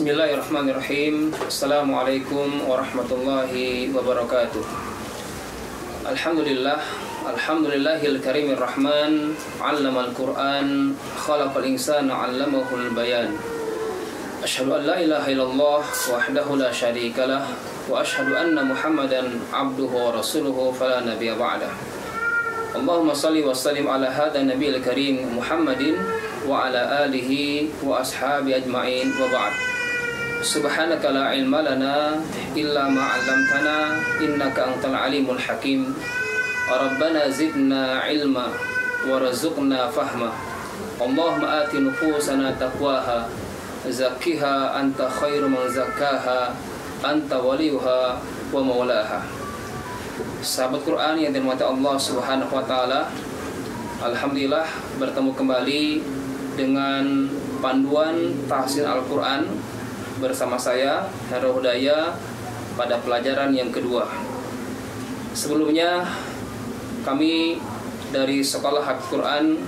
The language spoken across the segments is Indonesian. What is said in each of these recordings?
Bismillahirrahmanirrahim. Assalamualaikum warahmatullahi wabarakatuh. Alhamdulillah, alhamdulillahil karimir rahman, 'allamal Qur'an, khalaqal insana 'allamahul bayan. Asyhadu an la ilaha illallah wahdahu la syarikalah wa asyhadu anna Muhammadan 'abduhu wa rasuluhu fala nabiyya ba'dah. Allahumma shalli wa sallim ala hadzal nabiyil karim Muhammadin wa ala alihi wa ashabi ajma'in wa ba'd. Subhanaka la ilma lana illa ma 'allamtana innaka antal alimul hakim. Rabbana zidna ilma warzuqna fahma. Allahumma ati nufusana taqwaha zakkiha anta khairu man zakkaha anta waliyuha wa maulaha. Sahabat Quran yang dirahmati Allah Subhanahu wa taala, alhamdulillah bertemu kembali dengan panduan tahsin Al-Quran bersama saya, Heru Hudaya, pada pelajaran yang kedua. Sebelumnya kami dari Sekolah Hafiz Quran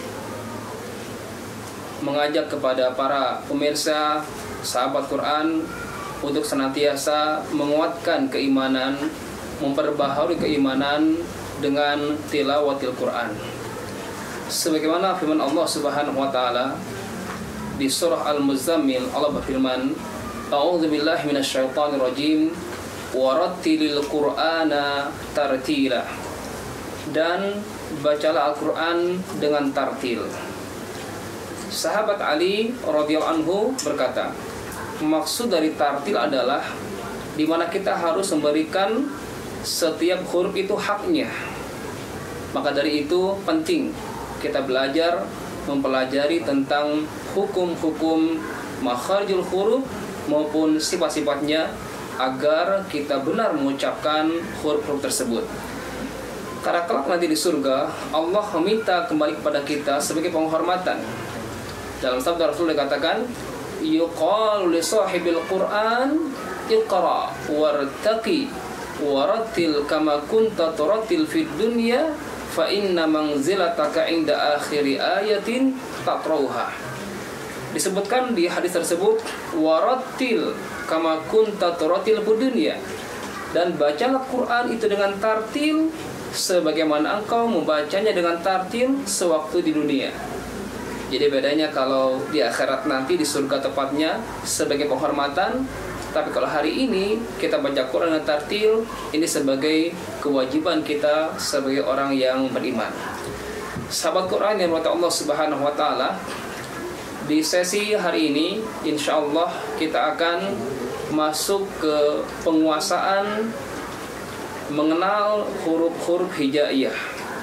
mengajak kepada para pemirsa sahabat Quran untuk senantiasa menguatkan keimanan, memperbaharui keimanan dengan tilawatil Quran. Sebagaimana firman Allah Subhanahu wa taala di surah Al-Muzammil, Allah berfirman, A'udzubillahi minasyaitonir rajim, warattilil Qur'ana tartila. Dan bacalah Al-Qur'an dengan tartil. Sahabat Ali radhiyallahu anhu berkata, maksud dari tartil adalah di mana kita harus memberikan setiap huruf itu haknya. Maka dari itu penting kita belajar mempelajari tentang hukum-hukum makharijul huruf maupun sifat-sifatnya agar kita benar mengucapkan huruf-huruf tersebut. Karena kelak nanti di surga Allah meminta kembali kepada kita sebagai penghormatan. Dalam sabda Rasul dikatakan, yuqalu li sahibil Qur'an iqra wartaqi warattil kama kunta turattil fid dunya fa inna manzilataka inda akhiri ayatin taqra'uha. Disebutkan di hadis tersebut, warattil kama kunta turattil fid dunya, dan bacalah Quran itu dengan tartil sebagaimana engkau membacanya dengan tartil sewaktu di dunia. Jadi bedanya kalau di akhirat nanti di surga tepatnya sebagai penghormatan, tapi kalau hari ini kita baca Quran dan tartil, ini sebagai kewajiban kita sebagai orang yang beriman. Sahabat Quran yang dirahmati Allah Subhanahu wa taala, di sesi hari ini insyaallah kita akan masuk ke penguasaan mengenal huruf-huruf hijaiyah.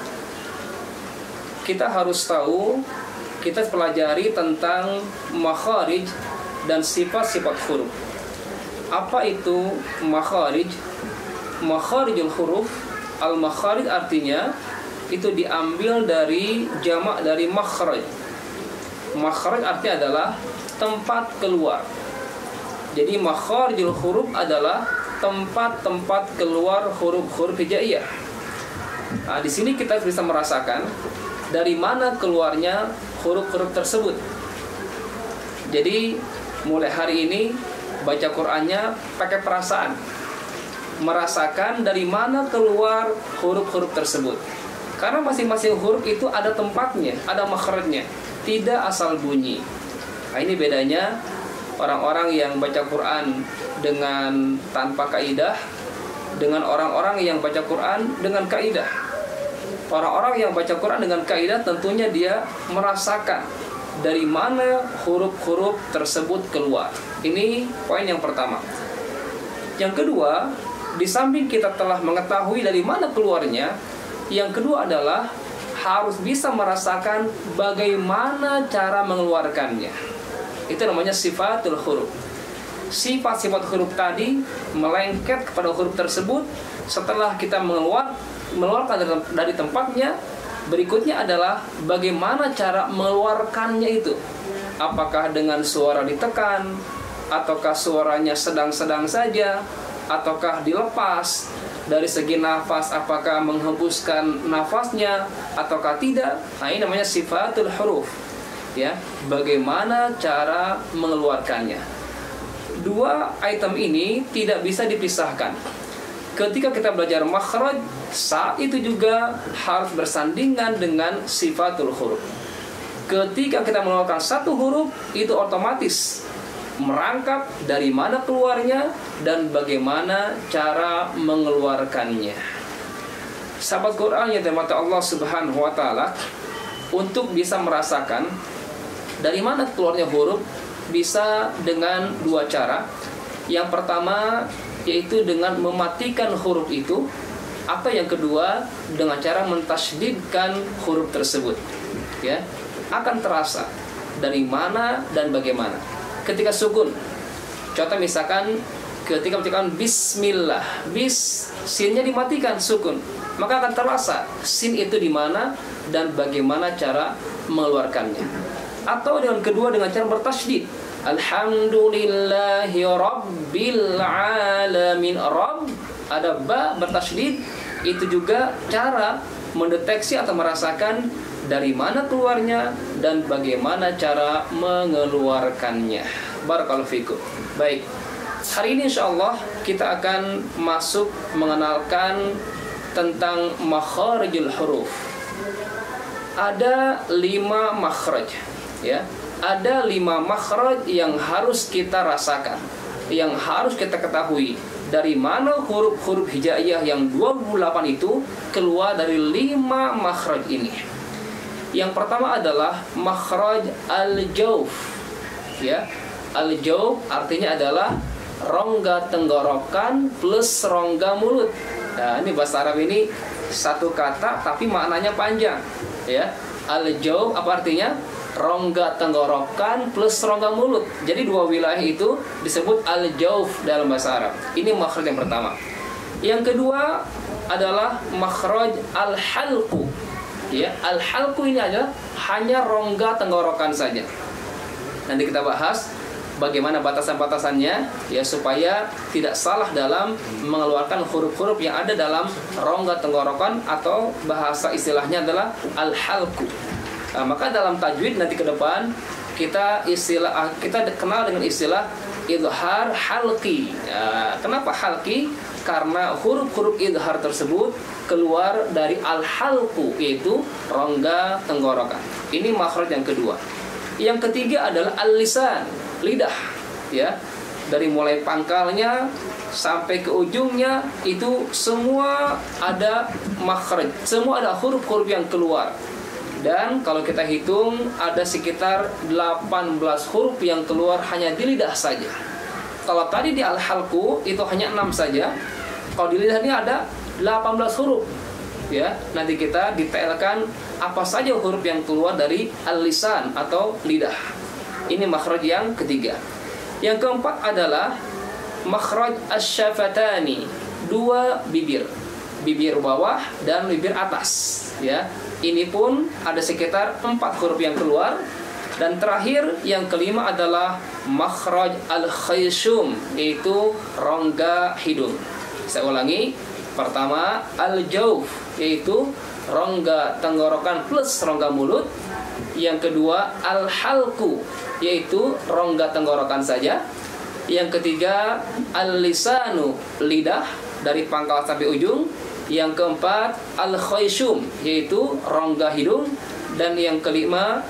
Kita harus tahu, kita pelajari tentang makharij dan sifat-sifat huruf. Apa itu makharij? Makharijul huruf, al-makharij artinya itu diambil dari jamak dari makhraj. Makhraj artinya adalah tempat keluar. Jadi makharijul huruf adalah tempat-tempat keluar huruf-huruf hijaiyah. Nah, di sini kita bisa merasakan dari mana keluarnya huruf-huruf tersebut. Jadi mulai hari ini baca Qur'annya pakai perasaan, merasakan dari mana keluar huruf-huruf tersebut. Karena masing-masing huruf itu ada tempatnya, ada makhrajnya, tidak asal bunyi. Nah, ini bedanya orang-orang yang baca Quran dengan tanpa kaidah dengan orang-orang yang baca Quran dengan kaidah. Orang-orang yang baca Quran dengan kaidah tentunya dia merasakan dari mana huruf-huruf tersebut keluar. Ini poin yang pertama. Yang kedua, di samping kita telah mengetahui dari mana keluarnya, yang kedua adalah harus bisa merasakan bagaimana cara mengeluarkannya. Itu namanya sifatul huruf. Sifat-sifat huruf tadi melengket kepada huruf tersebut. Setelah kita mengeluarkan dari tempatnya, berikutnya adalah bagaimana cara mengeluarkannya itu. Apakah dengan suara ditekan, ataukah suaranya sedang-sedang saja, ataukah dilepas. Dari segi nafas, apakah menghembuskan nafasnya ataukah tidak. Nah, ini namanya sifatul huruf. Ya, bagaimana cara mengeluarkannya. dua item ini tidak bisa dipisahkan. Ketika kita belajar makhraj, saat itu juga harus bersandingan dengan sifatul huruf. Ketika kita mengeluarkan satu huruf, itu otomatis merangkap dari mana keluarnya dan bagaimana cara mengeluarkannya. Sahabat Quran yang dirahmati Allah Subhanahu wa taala, untuk bisa merasakan dari mana keluarnya huruf bisa dengan dua cara. Yang pertama yaitu dengan mematikan huruf itu, atau yang kedua dengan cara mentasydidkan huruf tersebut. Ya, akan terasa dari mana dan bagaimana. Ketika sukun, contoh misalkan ketika mengucapkan bismillah, sinnya dimatikan sukun, maka akan terasa sin itu di mana dan bagaimana cara mengeluarkannya. Atau dengan kedua dengan cara bertasydid, alhamdulillahi rabbil alamin. Rabb ada ba bertasydid, itu juga cara mendeteksi atau merasakan dari mana keluarnya dan bagaimana cara mengeluarkannya. Barakallahu fikum. Baik, hari ini insyaallah kita akan masuk mengenalkan tentang makharijul huruf. Ada 5 makhraj, ya. Ada 5 makhraj yang harus kita rasakan, yang harus kita ketahui. Dari mana huruf-huruf hijaiyah yang 28 itu keluar dari 5 makhraj ini. Yang pertama adalah makhraj al-jawf. Ya, al-jawf artinya adalah rongga tenggorokan plus rongga mulut. Nah, ini bahasa Arab ini satu kata tapi maknanya panjang. Ya, al-jawf apa artinya? Rongga tenggorokan plus rongga mulut. Jadi dua wilayah itu disebut al-jawf dalam bahasa Arab. Ini makhraj yang pertama. Yang kedua adalah makhraj al-halqu. Ya, al-halqu ini adalah hanya rongga tenggorokan saja. Nanti kita bahas bagaimana batasan-batasannya ya, supaya tidak salah dalam mengeluarkan huruf-huruf yang ada dalam rongga tenggorokan, atau bahasa istilahnya adalah al-halqu. Nah, maka dalam tajwid nanti ke depan kita kenal dengan istilah idhar halqi. Nah, kenapa halqi? Karena huruf-huruf idhar tersebut keluar dari al-halqu, yaitu rongga tenggorokan. Ini makhraj yang kedua. Yang ketiga adalah al-lisan, lidah. Ya, dari mulai pangkalnya sampai ke ujungnya itu semua ada makhraj, semua ada huruf-huruf yang keluar. Dan kalau kita hitung ada sekitar 18 huruf yang keluar hanya di lidah saja. Kalau tadi di al-halqu itu hanya 6 saja. Kalau di lidah ini ada 18 huruf. Ya, nanti kita detailkan apa saja huruf yang keluar dari al-lisan atau lidah. Ini makhraj yang ketiga. Yang keempat adalah makhraj asy-syafatani, 2 bibir. Bibir bawah dan bibir atas, ya. Ini pun ada sekitar 4 huruf yang keluar. Dan terakhir yang kelima adalah makhraj al-khayshum, yaitu rongga hidung. Saya ulangi. Pertama al-jawf, yaitu rongga tenggorokan plus rongga mulut. Yang kedua al-halqu, yaitu rongga tenggorokan saja. Yang ketiga al-lisanu, lidah dari pangkal sampai ujung. Yang keempat al-khayshum, yaitu rongga hidung. Dan yang kelima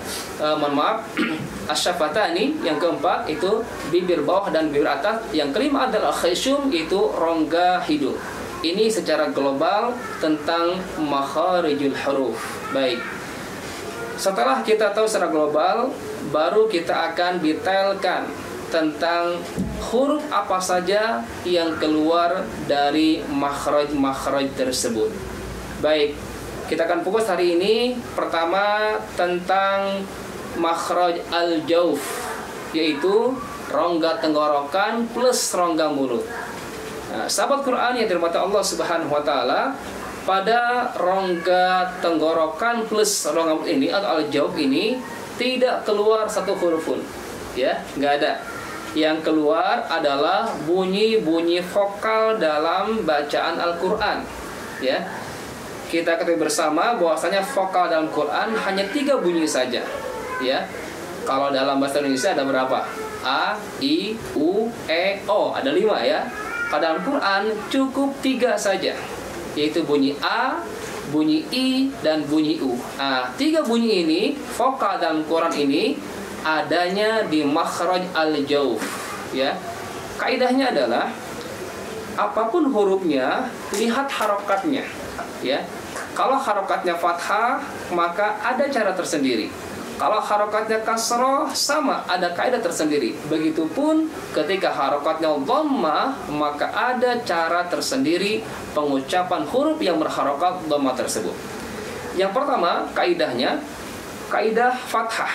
asy-syafatani, yang keempat itu bibir bawah dan bibir atas. Yang kelima adalah khayshum, yaitu rongga hidung. Ini secara global tentang makharijul huruf. Baik, setelah kita tahu secara global, baru kita akan detailkan tentang huruf apa saja yang keluar dari makhraj-makhraj tersebut. Baik, kita akan fokus hari ini pertama tentang makhraj al-jawf, yaitu rongga tenggorokan plus rongga mulut. Nah, sahabat Quran yang dirahmati Allah Subhanahu wa taala, pada rongga tenggorokan plus rongga mulut ini atau al-jawf ini tidak keluar satu huruf pun. Ya, nggak ada. Yang keluar adalah bunyi-bunyi vokal dalam bacaan Al-Qur'an. Ya. Kita ketahui bersama bahwasanya vokal dalam Quran hanya 3 bunyi saja. Ya. Kalau dalam bahasa Indonesia ada berapa? A, I, U, E, O. Ada 5 ya. Pada dalam Quran cukup 3 saja, yaitu bunyi A, bunyi I, dan bunyi U. Nah, 3 bunyi ini vokal dalam Quran ini adanya di makhraj al-jauf ya. Kaidahnya adalah apapun hurufnya, lihat harokatnya ya. Kalau harokatnya fathah, maka ada cara tersendiri. Kalau harokatnya kasroh, sama, ada kaidah tersendiri. Begitupun ketika harokatnya dhammah, maka ada cara tersendiri pengucapan huruf yang berharokat dhammah tersebut. Yang pertama, kaidahnya kaidah fathah.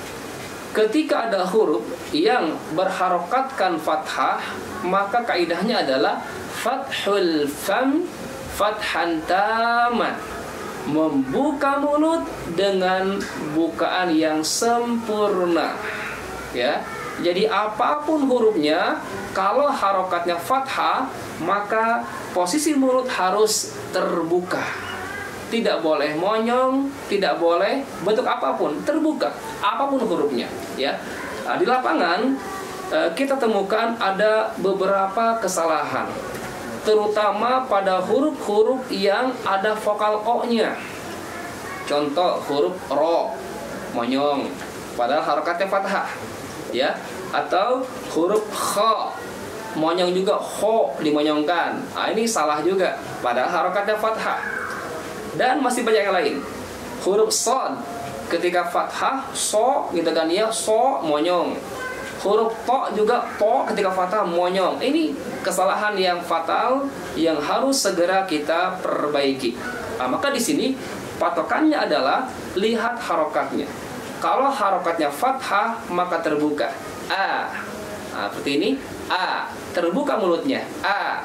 Ketika ada huruf yang berharokatkan fathah, maka kaidahnya adalah fathul fam fathan taman, membuka mulut dengan bukaan yang sempurna ya. Jadi apapun hurufnya, kalau harokatnya fathah, maka posisi mulut harus terbuka, tidak boleh monyong, tidak boleh bentuk apapun, terbuka apapun hurufnya ya. Nah, di lapangan kita temukan ada beberapa kesalahan, terutama pada huruf-huruf yang ada vokal O-nya. Contoh huruf ro, monyong, padahal harokatnya fathah ya. Atau huruf kha, monyong juga, ho dimonyongkan. Nah, ini salah juga, padahal harokatnya fathah. Dan masih banyak yang lain. Huruf shad, ketika fathah, so gitu kan ya, so monyong. Huruf to juga, to ketika fathah monyong. Ini kesalahan yang fatal yang harus segera kita perbaiki. Nah, maka di sini patokannya adalah lihat harokatnya. Kalau harokatnya fathah, maka terbuka A. Nah, seperti ini, A, terbuka mulutnya A.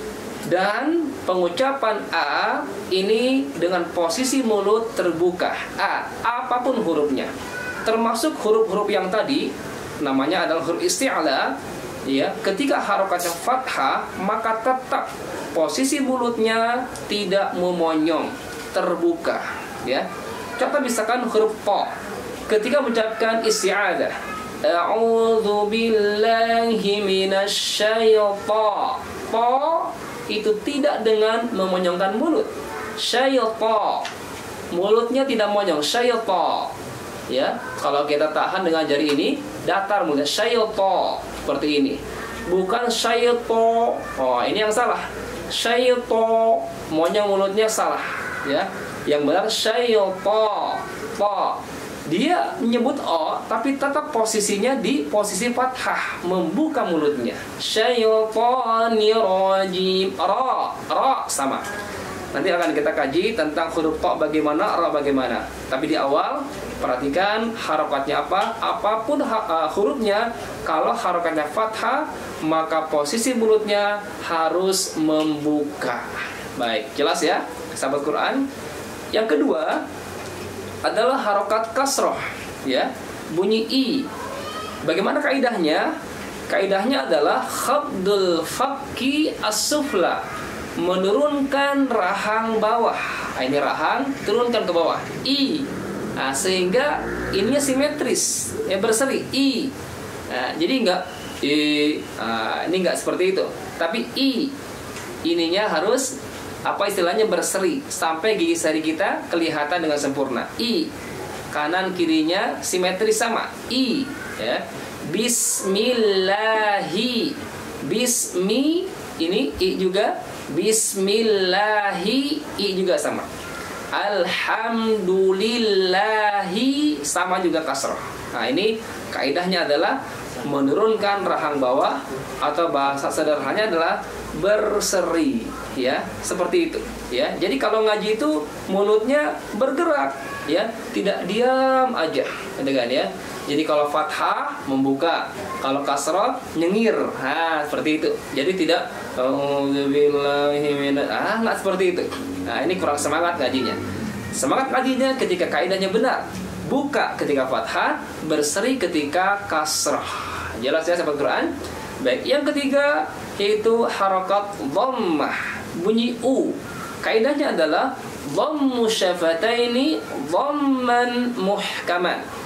Dan pengucapan A ini dengan posisi mulut terbuka A, apapun hurufnya, termasuk huruf-huruf yang tadi namanya adalah huruf isti'ala ya. Ketika harokatnya fathah, maka tetap posisi mulutnya tidak memonyong, terbuka ya. Contoh misalkan huruf po, ketika mengucapkan isti'adah, a'udzu billahi minasyaitonir, po itu tidak dengan memonyongkan mulut. Syaiton, mulutnya tidak monyong, syaiton ya. Kalau kita tahan dengan jari ini, datar mulutnya, syaiton seperti ini, bukan syaiton. Oh, ini yang salah. Syaiton, monyong mulutnya, salah ya. Yang benar syaiton, po. Dia menyebut o, tapi tetap posisinya di posisi fathah, membuka mulutnya. Syaitonir rajim, ra sama. Nanti akan kita kaji tentang huruf to bagaimana, ra bagaimana. Tapi di awal perhatikan harokatnya apa, apapun hurufnya. Kalau harokatnya fathah, maka posisi mulutnya harus membuka. Baik, jelas ya, sahabat Quran. Yang kedua adalah harokat kasroh ya, bunyi I. Bagaimana kaidahnya? Kaidahnya adalah khabdul fakki as-sufla, menurunkan rahang bawah. Nah, ini rahang turunkan ke bawah, I. Nah, sehingga ininya simetris ya, berseri I. Nah, jadi enggak I. Nah, ini enggak seperti itu, tapi I ininya harus apa istilahnya, berseri sampai gigi seri kita kelihatan dengan sempurna. I, kanan kirinya simetris sama, I ya. Bismillahi, bismi ini I juga, bismillahi I juga sama. Alhamdulillahi sama juga kasroh. Nah, ini kaidahnya adalah menurunkan rahang bawah, atau bahasa sederhananya adalah berseri ya, seperti itu ya. Jadi kalau ngaji itu mulutnya bergerak ya, tidak diam aja dengan ya. Jadi kalau fathah membuka, kalau kasrah nyengir, nah seperti itu. Jadi tidak nggak seperti itu. Nah, ini kurang semangat ngajinya. Semangat ngajinya ketika kaidahnya benar, buka ketika fathah, berseri ketika kasrah. Jelas ya sahabat Quran? Baik, yang ketiga yaitu harokat dhammah, bunyi U. Kaidahnya adalah dhammu syafataini dhamman muhkaman,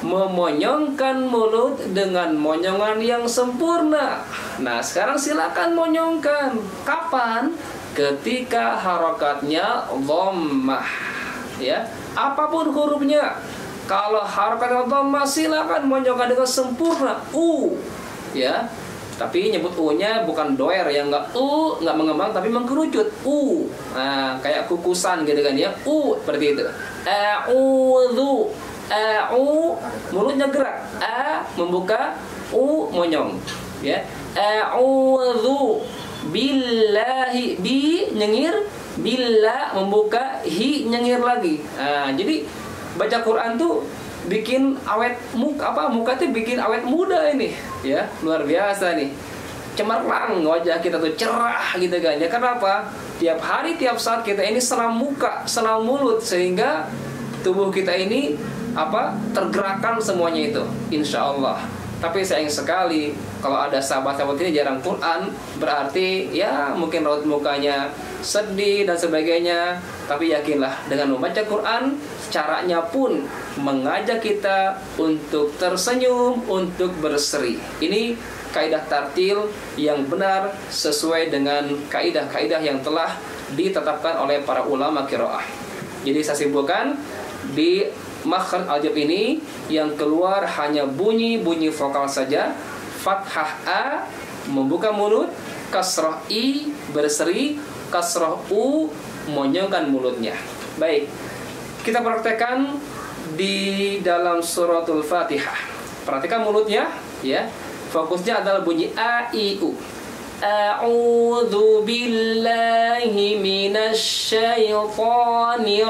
memonyongkan mulut dengan monyongan yang sempurna. Nah, sekarang silakan monyongkan. Kapan? Ketika harokatnya dhammah. Ya, apapun hurufnya. Kalau harokatnya dhammah, silakan monyongkan dengan sempurna. Ya. Tapi nyebut U-nya bukan doer, yang nggak mengembang tapi mengkerucut. Nah, kayak kukusan gitu kan ya. Seperti itu. A'udzu. Mulutnya gerak. Membuka, monyong. Ya. A'udzu billahi, bi nyengir, billah membuka, hi nyengir lagi. Jadi baca Quran tuh bikin awet muka tuh bikin awet muda ini, ya, luar biasa nih. Cemerlang wajah kita tuh, cerah gitu kan ya. Kenapa? Tiap hari tiap saat kita ini senam muka, senam mulut, sehingga tubuh kita ini tergerakkan semuanya itu, insya Allah. Tapi sayang sekali kalau ada sahabat-sahabat ini jarang Quran, berarti ya mungkin raut mukanya sedih dan sebagainya. Tapi yakinlah, dengan membaca Quran, caranya pun mengajak kita untuk tersenyum, untuk berseri. Ini kaidah tartil yang benar sesuai dengan kaidah-kaidah yang telah ditetapkan oleh para ulama qiraah. Jadi saya simpulkan, di makhraj al-jab ini yang keluar hanya bunyi-bunyi vokal saja. Fathah A membuka mulut, kasrah I berseri, kasrah U monyongkan mulutnya. Baik, kita praktekkan di dalam suratul Fatihah. Perhatikan mulutnya ya. Fokusnya adalah bunyi A, I, U. A'udzu billahi minasyaitonir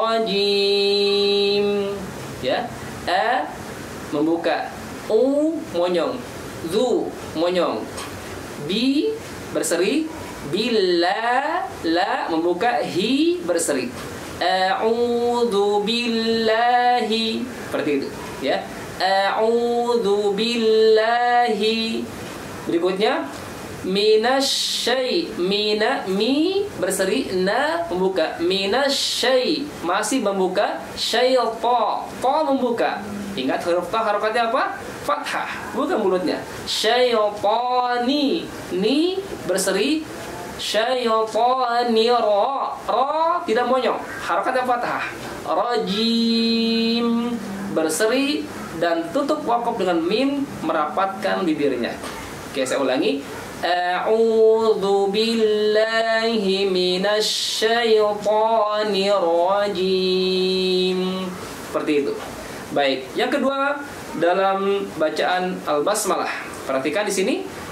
rajim. Ya. A membuka, U monyong, Zu monyong, Bi berseri, Billah la membuka, Hi berseri. A'udzu billahi, seperti itu ya. A'udzu billahi. Berikutnya minasyai, mi berseri, na membuka, minasyai masih membuka, syaitan ta membuka. Ingat huruf ta harokatnya apa? Fathah, bukan mulutnya. Syaitani, ni berseri, syaitani, ra tidak monyong, harokatnya fathah. Rajim berseri dan tutup wakaf dengan mim, merapatkan bibirnya. Oke, saya ulangi. A'udzu billahi minasyaitonir rajim. Seperti itu. Baik, yang kedua dalam bacaan al-basmalah. Perhatikan di sini.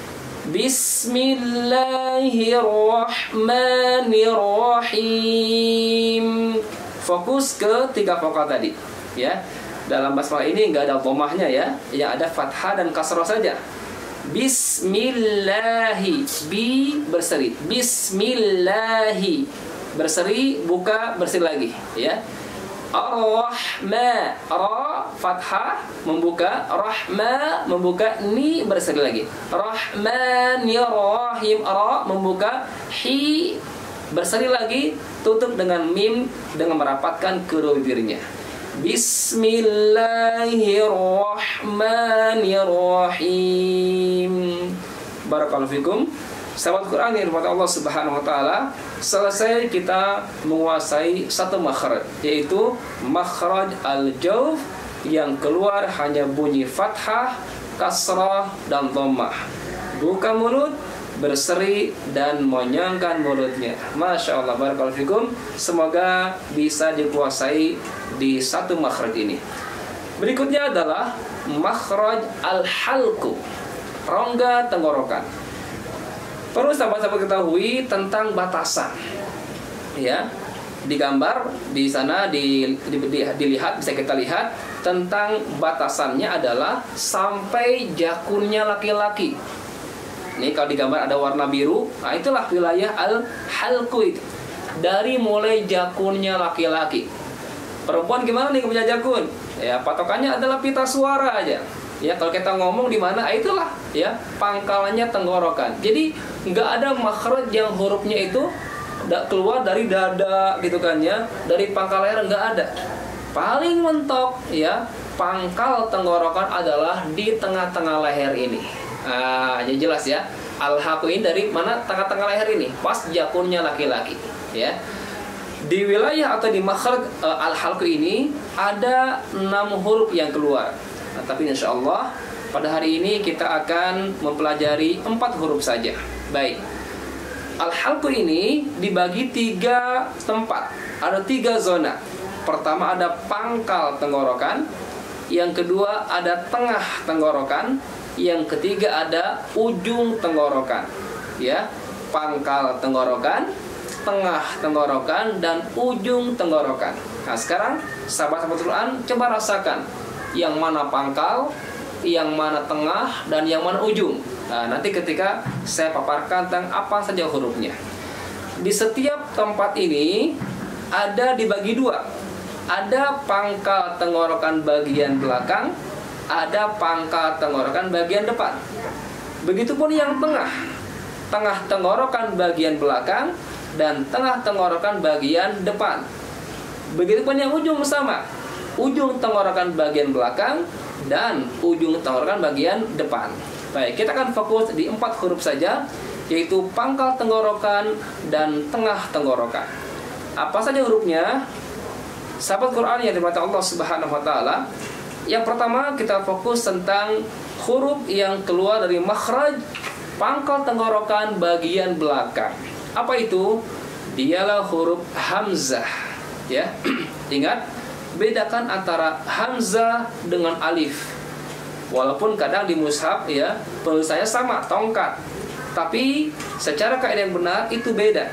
Bismillahirrahmanirrahim. Fokus ke 3 vokal tadi, ya. Dalam basmalah ini nggak ada dhammahnya ya, yang ada fathah dan kasrah saja. Bismillahi, bi berseri, bismillahi berseri, buka berseri lagi ya. Ar-Rahma, ra fathah membuka, rahma membuka, ni berseri lagi. Rahmanirrahim, ra membuka, hi berseri lagi, tutup dengan mim dengan merapatkan kedua bibirnya. Bismillahirrahmanirrahim. Barakallahu fikum. Sahabat Quran yang dirahmati Allah Subhanahu wa taala, selesai kita menguasai satu makhraj, yaitu makhraj al-jawf yang keluar hanya bunyi fathah, kasrah dan dhammah. Buka mulut, berseri dan monyongkan mulutnya. Masya Allah, barakallahu fikum. Semoga bisa dikuasai di satu makhraj ini. Berikutnya adalah makhraj al-halqu, rongga tenggorokan. Perlu sahabat-sahabat ketahui tentang batasan. Ya, digambar di sana dilihat, bisa kita lihat tentang batasannya adalah sampai jakunnya laki-laki. Ini kalau digambar ada warna biru, nah itulah wilayah al-halqu itu. Dari mulai jakunnya laki-laki. Perempuan gimana nih punya jakun? Ya, patokannya adalah pita suara aja. Ya, kalau kita ngomong di mana, itulah ya pangkalannya tenggorokan. Jadi nggak ada makhraj yang hurufnya itu keluar dari dada gitu kan ya, dari pangkal leher nggak ada. Paling mentok ya pangkal tenggorokan adalah di tengah-tengah leher ini. Jadi jelas ya. Al-halqu ini dari mana? Tengah-tengah leher ini, pas jakunnya laki-laki, ya. Di wilayah atau di makhraj al-halqu ini ada 6 huruf yang keluar. Tapi insya Allah pada hari ini kita akan mempelajari 4 huruf saja. Baik. Al-halqu ini dibagi 3 tempat. Ada 3 zona. Pertama ada pangkal tenggorokan, yang kedua ada tengah tenggorokan, yang ketiga ada ujung tenggorokan. Ya, pangkal tenggorokan, tengah tenggorokan, dan ujung tenggorokan. Nah, sekarang sahabat-sahabat Quran coba rasakan yang mana pangkal, yang mana tengah, dan yang mana ujung. Nah, nanti ketika saya paparkan tentang apa saja hurufnya. Di setiap tempat ini ada dibagi 2. Ada pangkal tenggorokan bagian belakang, ada pangkal tenggorokan bagian depan. Begitupun yang tengah. Tengah tenggorokan bagian belakang dan tengah tenggorokan bagian depan. Begitupun yang ujung sama. Ujung tenggorokan bagian belakang dan ujung tenggorokan bagian depan. Baik, kita akan fokus di 4 huruf saja, yaitu pangkal tenggorokan dan tengah tenggorokan. Apa saja hurufnya? Sahabat Quran yang dirahmati Allah Subhanahu wa taala, yang pertama kita fokus tentang huruf yang keluar dari makhraj pangkal tenggorokan bagian belakang. Apa itu? Dialah huruf hamzah. Ya, ingat, bedakan antara hamzah dengan alif. Walaupun kadang di mushaf ya penulisannya sama, tongkat, tapi secara kaidah yang benar itu beda.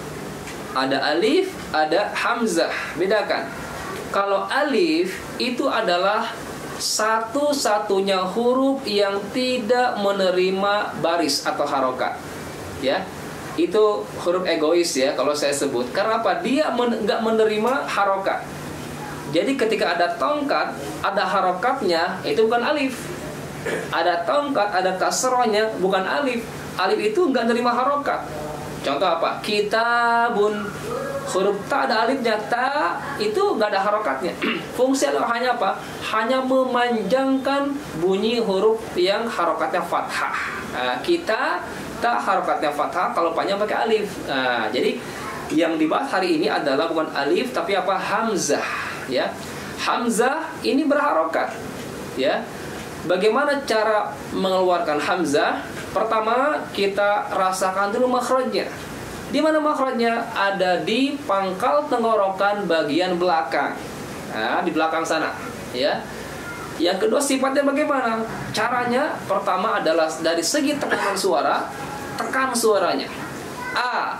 Ada alif, ada hamzah. Bedakan. Kalau alif itu adalah satu-satunya huruf yang tidak menerima baris atau harokat. Ya, itu huruf egois ya kalau saya sebut. Karena apa? Dia nggak menerima harokat. Jadi ketika ada tongkat, ada harokatnya, itu bukan alif. Ada tongkat, ada kasrohnya, bukan alif. Alif itu nggak menerima harokat. Contoh apa? Kitabun. Huruf ta ada alifnya, ta itu nggak ada harokatnya. Fungsi hanya apa? Hanya memanjangkan bunyi huruf yang harokatnya fathah. Kita ta harokatnya fathah, kalau panjang pakai alif. Jadi yang dibahas hari ini adalah bukan alif tapi apa? Hamzah. Ya, hamzah ini berharokat. Ya, bagaimana cara mengeluarkan hamzah? Pertama kita rasakan dulu makhrajnya. Di mana makhrajnya? Ada di pangkal tenggorokan bagian belakang. Nah, di belakang sana, ya. Yang kedua sifatnya bagaimana? Caranya pertama adalah dari segi tekanan suara, tekan suaranya. A,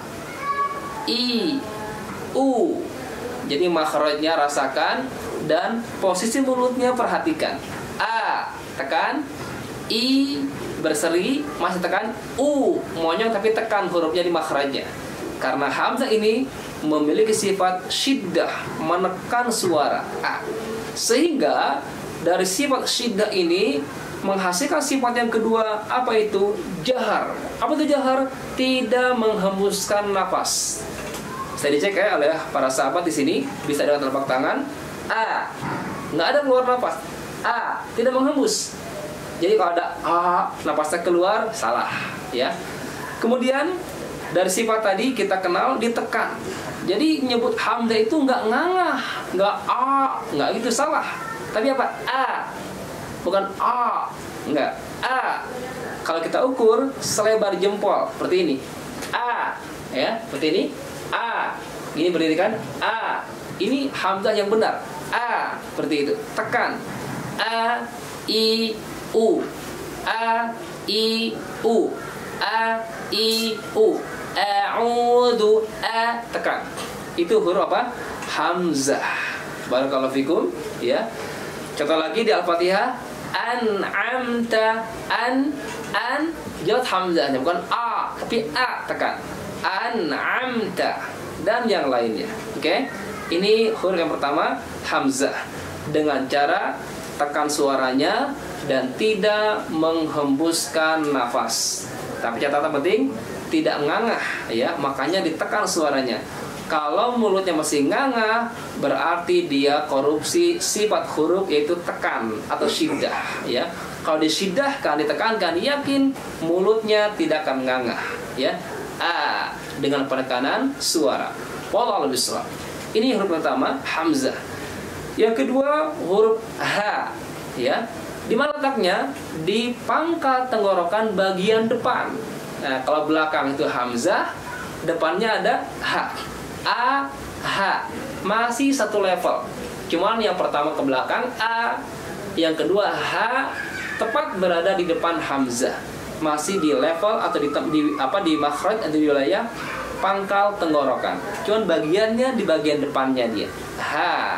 I, U. Jadi makhrajnya rasakan dan posisi mulutnya perhatikan. A, tekan. I, berseri, masih tekan. U, monyong tapi tekan hurufnya di makhrajnya. Karena hamzah ini memiliki sifat syiddah, menekan suara A. Sehingga dari sifat syiddah ini menghasilkan sifat yang kedua, apa itu? Jahar. Apa itu jahar? Tidak menghembuskan nafas. Saya dicek ya oleh para sahabat di sini, bisa dengan telapak tangan. A, nggak ada keluar nafas. A, tidak menghembus. Jadi kalau ada A, nafasnya keluar, salah, ya. Kemudian dari sifat tadi kita kenal ditekan. Jadi nyebut hamzah itu nggak ngangah, nggak A, nggak gitu, salah. Tapi apa? A, bukan A, nggak A. Kalau kita ukur selebar jempol seperti ini, A, ya, seperti ini, A. Ini berdiri kan? A. Ini hamzah yang benar. A, seperti itu. Tekan. A, I, U. A, I, U. A, I, U. A'udhu. A, tekan. Itu huruf apa? Hamzah. Barakallahu fikum, ya. Contoh lagi di Al-Fatihah, an'amta, an jawab hamzahnya, bukan a, tapi a, tekan. An'amta dan yang lainnya. Oke? Ini huruf yang pertama, hamzah, dengan cara tekan suaranya dan tidak menghembuskan nafas. Tapi catatan penting, tidak ngangah, ya, makanya ditekan suaranya. Kalau mulutnya masih nganga, berarti dia korupsi sifat huruf, yaitu tekan atau syiddah, ya. Kalau disyidahkan, ditekankan, yakin mulutnya tidak akan nganga, ya. A dengan penekanan suara. Wallahu a'lam. Ini huruf pertama, hamzah. Yang kedua, huruf H, ya. Di mana letaknya? Di pangkal tenggorokan bagian depan. Nah, kalau belakang itu hamzah, depannya ada H. A, H. Masih satu level. Cuman yang pertama ke belakang A, yang kedua H, tepat berada di depan hamzah. Masih di level atau di makhraj atau di wilayah pangkal tenggorokan. Cuman bagiannya di bagian depannya dia. H.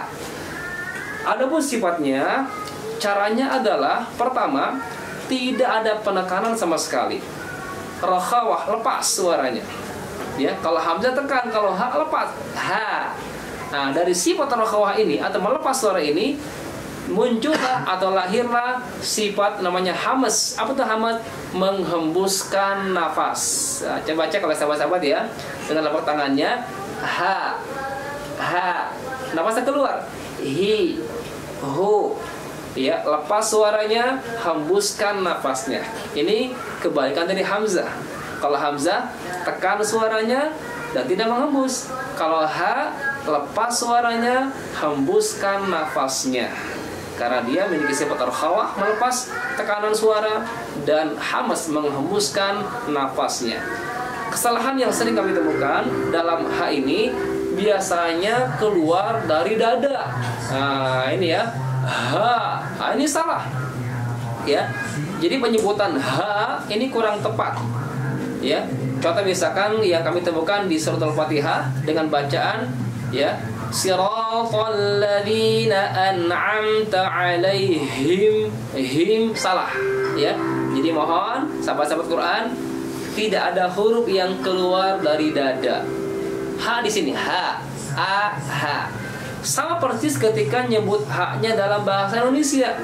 Adapun sifatnya, caranya adalah pertama, tidak ada penekanan sama sekali. Rakhawah, lepas suaranya. Ya, kalau hamzah tekan, kalau ha lepas. Ha. Nah, dari sifat rakhawah ini atau melepas suara ini muncullah atau lahirlah sifat namanya hamas. Apa tuh hamas? Menghembuskan nafas. Nah, coba cek kalau sahabat-sahabat ya, dengan telapak tangannya, ha, ha, nafasnya keluar, hi, hu, ya, lepas suaranya, hembuskan nafasnya. Ini kebalikan dari hamzah. Kalau hamzah tekan suaranya dan tidak menghembus. Kalau ha, lepas suaranya, hembuskan nafasnya. Karena dia memiliki sifat rakhawah, melepas tekanan suara, dan hamas, menghembuskan nafasnya. Kesalahan yang sering kami temukan dalam ha ini biasanya keluar dari dada. Nah, ini ya, ha. Nah, ini salah. Ya. Jadi penyebutan ha ini kurang tepat. Ya. Contoh misalkan yang kami temukan di surat Al-Fatihah dengan bacaan, ya, siratal ladzina an'amta 'alaihim, him salah, ya. Jadi mohon sahabat-sahabat Quran, tidak ada huruf yang keluar dari dada. Ha di sini, ha, a, ha. Sama persis ketika nyebut ha-nya dalam bahasa Indonesia.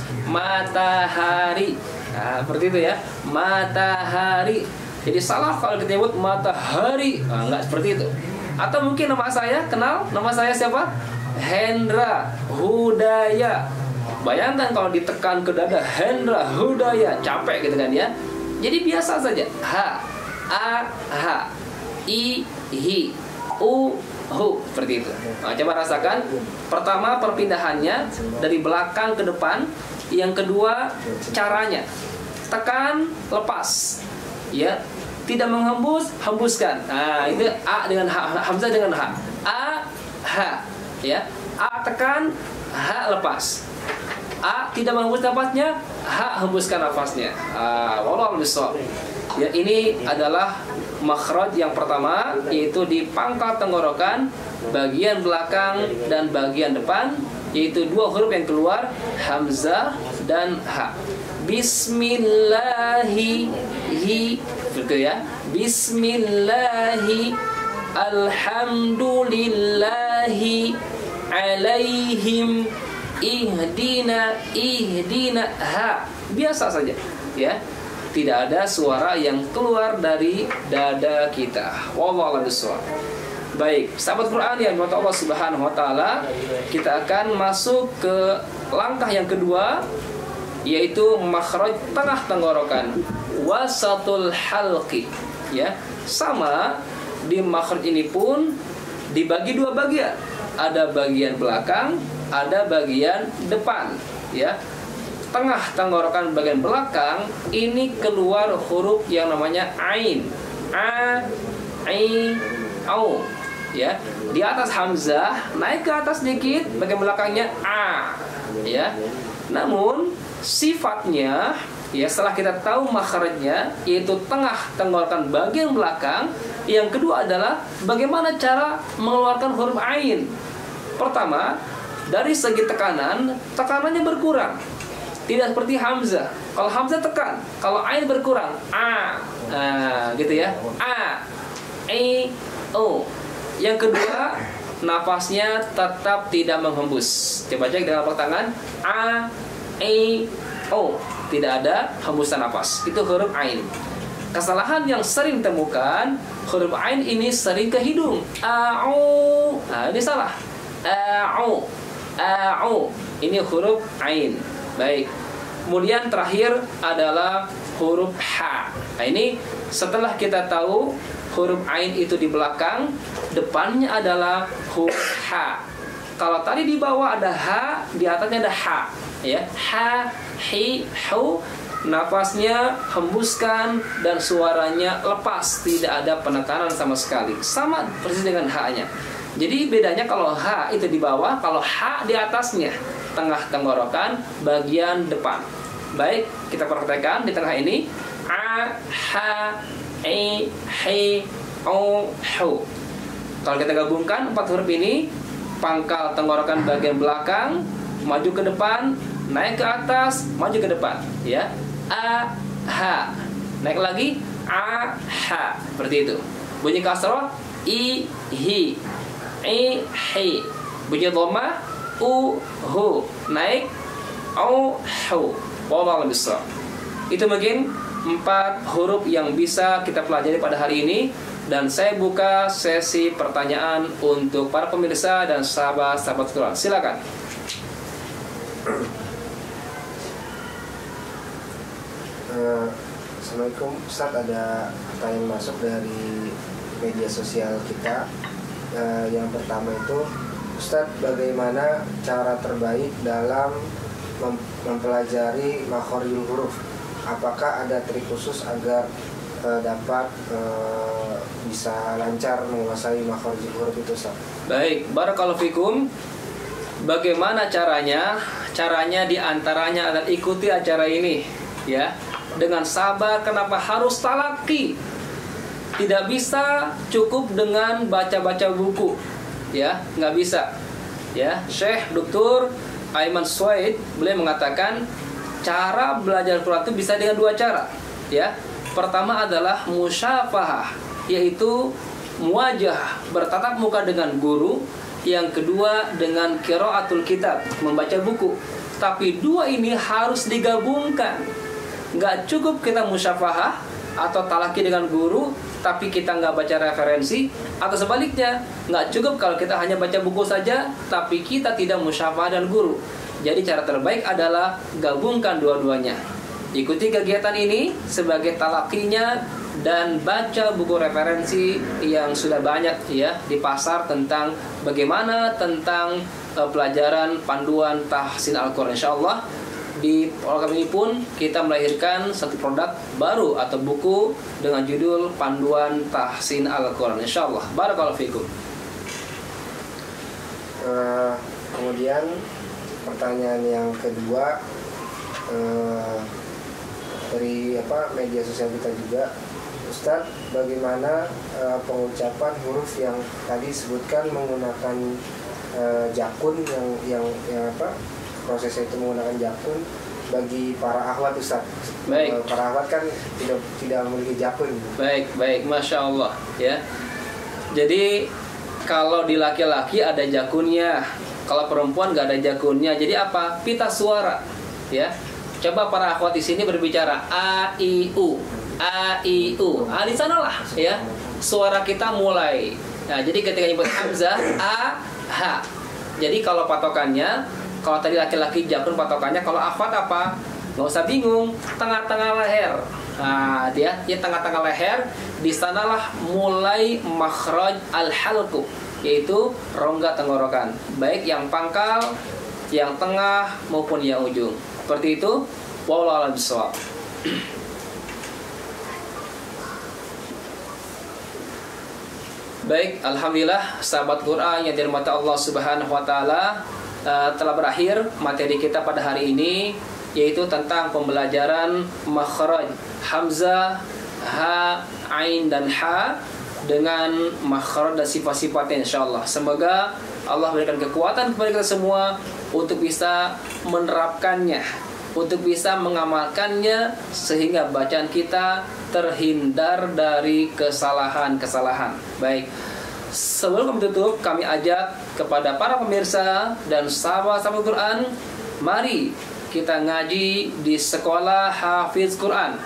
Matahari. Nah, seperti itu ya. Matahari. Jadi salah kalau disebut matahari. Nah, enggak seperti itu. Atau mungkin nama saya, kenal? Nama saya siapa? Hendra Hudaya. Bayangkan kalau ditekan ke dada, Hendra Hudaya, capek gitu kan ya. Jadi biasa saja. Ha, a, ha, i, hi, u, hu, seperti itu. Nah, coba rasakan. Pertama perpindahannya dari belakang ke depan. Yang kedua caranya. Tekan, lepas. Ya, tidak menghembus, hembuskan. Nah, itu a dengan ha, hamzah dengan ha. A, ha, ya. A tekan, ha lepas. A tidak menghembus nafasnya, ha hembuskan nafasnya. Wallahu a'lam. Ya, ini adalah makhraj yang pertama, yaitu di pangkal tenggorokan bagian belakang dan bagian depan, yaitu dua huruf yang keluar, hamzah dan ha. Bismillahi, betul ya. Bismillahi, alhamdulillahi, alaihim, ihdina, ha. Biasa saja, ya. Tidak ada suara yang keluar dari dada kita. Wallahu a'lam bishawab. Baik, sahabat Quran yang dirahmati Allah Subhanahu wa taala, kita akan masuk ke langkah yang kedua, yaitu makhraj tengah tenggorokan, wasatul halqi. Ya, sama di makhraj ini pun dibagi dua bagian. Ada bagian belakang, ada bagian depan, ya. Tengah tenggorokan bagian belakang ini keluar huruf yang namanya ain. A, i, au. Ya, di atas hamzah, naik ke atas sedikit, bagian belakangnya a. Ya. Namun sifatnya, ya, setelah kita tahu makhrajnya, yaitu tengah tenggorokan bagian belakang, yang kedua adalah bagaimana cara mengeluarkan huruf ain. Pertama, dari segi tekanan, tekanannya berkurang. Tidak seperti hamzah. Kalau hamzah tekan, kalau ain berkurang, a. Nah, gitu ya. A, i, o. Yang kedua, nafasnya tetap tidak menghembus. Coba cek dengan telapak tangan. A, i, o. Tidak ada hembusan nafas. Itu huruf ain. kesalahan yang sering ditemukan, huruf ain ini sering ke hidung. A'u. Nah, ini salah. A'u. A'u. Ini huruf ain. Baik. Kemudian terakhir adalah huruf ha. Nah, ini setelah kita tahu huruf ain itu di belakang, depannya adalah huruf ha. Kalau tadi di bawah ada ha, di atasnya ada ha, ya. Ha, hi, hu. Nafasnya hembuskan dan suaranya lepas, tidak ada penekanan sama sekali. Sama persis dengan ha-nya. Jadi bedanya kalau ha itu di bawah, kalau ha di atasnya, tengah tenggorokan bagian depan. Baik, kita praktekkan di tengah ini. A, ha, i, hi, o, hu. Kalau kita gabungkan 4 huruf ini, pangkal tenggorokan bagian belakang, maju ke depan, naik ke atas, maju ke depan, ya. A, ha. Naik lagi, a, ha. Seperti itu. Bunyi kasroh, i, hi, i, hi. Bunyi dhamma, u, hu. Naik, au, hu. Wallahu a'lam. Itu mungkin 4 huruf yang bisa kita pelajari pada hari ini. Dan saya buka sesi pertanyaan untuk para pemirsa dan sahabat-sahabat Quran. Silakan. Assalamualaikum Ustaz, ada pertanyaan masuk dari media sosial kita. Yang pertama itu, Ustaz, bagaimana cara terbaik dalam mempelajari makhorijul huruf? Apakah ada trik khusus agar dapat bisa lancar menguasai makhorijul huruf itu, Ustaz? Baik, barakallahu fikum. Bagaimana caranya? Caranya diantaranya adalah ikuti acara ini, ya, dengan sabar. Kenapa harus talaki? Tidak bisa cukup dengan baca-baca buku, ya, nggak bisa, ya. Syekh Dr. Aiman Suwaid beliau mengatakan cara belajar Quran itu bisa dengan 2 cara, ya. Pertama adalah musyafahah, yaitu muwajah, bertatap muka dengan guru. Yang kedua dengan qiraatul kitab, membaca buku. Tapi 2 ini harus digabungkan. Nggak cukup kita musyafahah atau talaki dengan guru, tapi kita nggak baca referensi. Atau sebaliknya, nggak cukup kalau kita hanya baca buku saja, tapi kita tidak musyafahah dan guru. Jadi cara terbaik adalah gabungkan dua-duanya. Ikuti kegiatan ini sebagai talakinya dan baca buku referensi yang sudah banyak, ya, di pasar tentang bagaimana tentang pelajaran panduan tahsin Al-Quran. Insyaallah di program ini pun kita melahirkan satu produk baru atau buku dengan judul Panduan Tahsin Al-Quran. Insyaallah. Barakallahu fikum. Kemudian pertanyaan yang kedua, dari media sosial kita juga, Ustadz, bagaimana pengucapan huruf yang tadi disebutkan menggunakan jakun yang prosesnya itu menggunakan jakun bagi para akhwat, Ustadz? Baik. Para akhwat kan tidak memiliki jakun. Baik, masya Allah, ya. Jadi kalau di laki-laki ada jakunnya, kalau perempuan nggak ada jakunnya. Jadi apa? Pita suara, ya. Coba para akhwat di sini berbicara a i u, a i u. Di sanalah, ya, suara kita mulai. Nah, jadi ketika nyebut hamzah a ha. Jadi kalau patokannya, kalau tadi laki-laki jakun patokannya, kalau akhwat apa? Nggak usah bingung, tengah-tengah leher. Nah, dia tengah-tengah leher, di sanalah mulai makhraj al-halqu, yaitu rongga tenggorokan, baik yang pangkal, yang tengah maupun yang ujung. Seperti itu. Wallahu a'lam bishawab. Baik, alhamdulillah sahabat Quran yang dirahmati Allah Subhanahu wa taala, telah berakhir materi kita pada hari ini, yaitu tentang pembelajaran makhraj hamzah, ha, ain dan ha dengan makhraj dan sifat-sifatnya insyaallah. Semoga Allah berikan kekuatan kepada kita semua untuk bisa menerapkannya, untuk bisa mengamalkannya, sehingga bacaan kita terhindar dari kesalahan-kesalahan. Baik, sebelum kami tutup, kami ajak kepada para pemirsa dan sahabat-sahabat Quran, mari kita ngaji di sekolah Hafiz Quran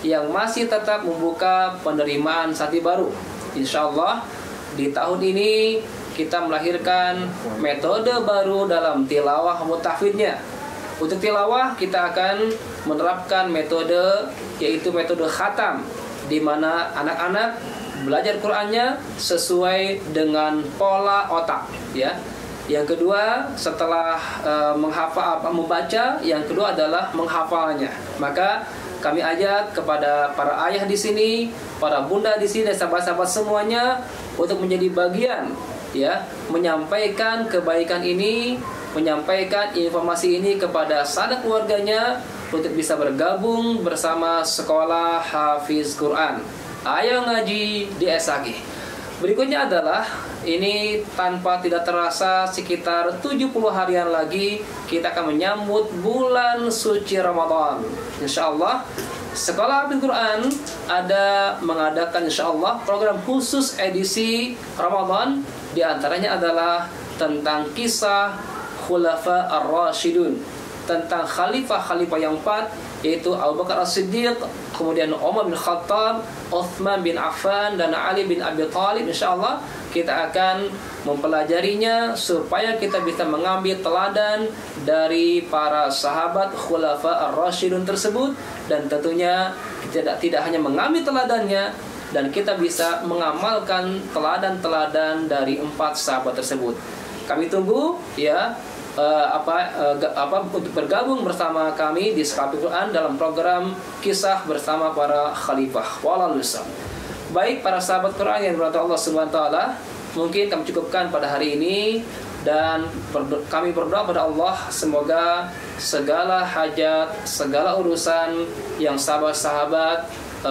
yang masih tetap membuka penerimaan santri baru. Insya Allah di tahun ini kita melahirkan metode baru dalam tilawah mutahfidnya. Untuk tilawah kita akan menerapkan metode, yaitu metode khatam, di mana anak-anak belajar Qur'annya sesuai dengan pola otak, ya. Yang kedua, setelah membaca, yang kedua adalah menghafalnya. Maka kami ajak kepada para ayah di sini, para bunda di sini, dan sahabat-sahabat semuanya untuk menjadi bagian, ya, menyampaikan kebaikan ini, menyampaikan informasi ini kepada sanak keluarganya untuk bisa bergabung bersama sekolah Hafiz Quran. Ayo ngaji di SAG. Berikutnya adalah ini tanpa tidak terasa sekitar 70 harian lagi kita akan menyambut bulan suci Ramadan. Insya Allah Sekolah Hafiz Quran ada mengadakan insya Allah program khusus edisi Ramadan. Di antaranya adalah tentang kisah Khulafa Ar-Rasyidun, tentang khalifah-khalifah yang 4, yaitu Abu Bakar As-Siddiq, kemudian Umar bin Khattab, Uthman bin Affan, dan Ali bin Abi Thalib. Insyaallah kita akan mempelajarinya supaya kita bisa mengambil teladan dari para sahabat Khulafa Ar-Rasyidun tersebut, dan tentunya tidak hanya mengambil teladannya, dan kita bisa mengamalkan teladan-teladan dari 4 sahabat tersebut. Kami tunggu ya untuk bergabung bersama kami di Sekolah Hafiz Quran dalam program kisah bersama para khalifah. Wallahualam. Baik para sahabat Quran yang dirahmati Allah Subhanahu wa taala, mungkin kami cukupkan pada hari ini, dan kami berdoa pada Allah semoga segala hajat, segala urusan yang sahabat-sahabat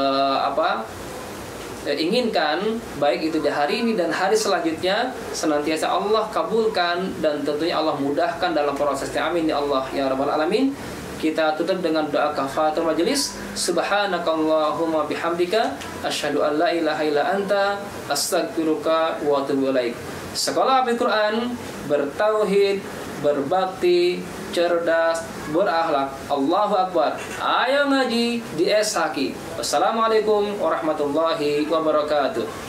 inginkan, baik itu di hari ini dan hari selanjutnya, senantiasa Allah kabulkan dan tentunya Allah mudahkan dalam prosesnya. Amin ya Allah ya rabbal alamin. Kita tutup dengan doa kafaratul majelis. Subhanakallahumma bihamdika asyhadu an la ilaha illa anta astaghfiruka wa atubu ilaik. Sekolah Hafiz Quran bertauhid, berbakti, cerdas, berakhlak. Allahu Akbar. Ayo ngaji di SHQ. Wassalamualaikum warahmatullahi wabarakatuh.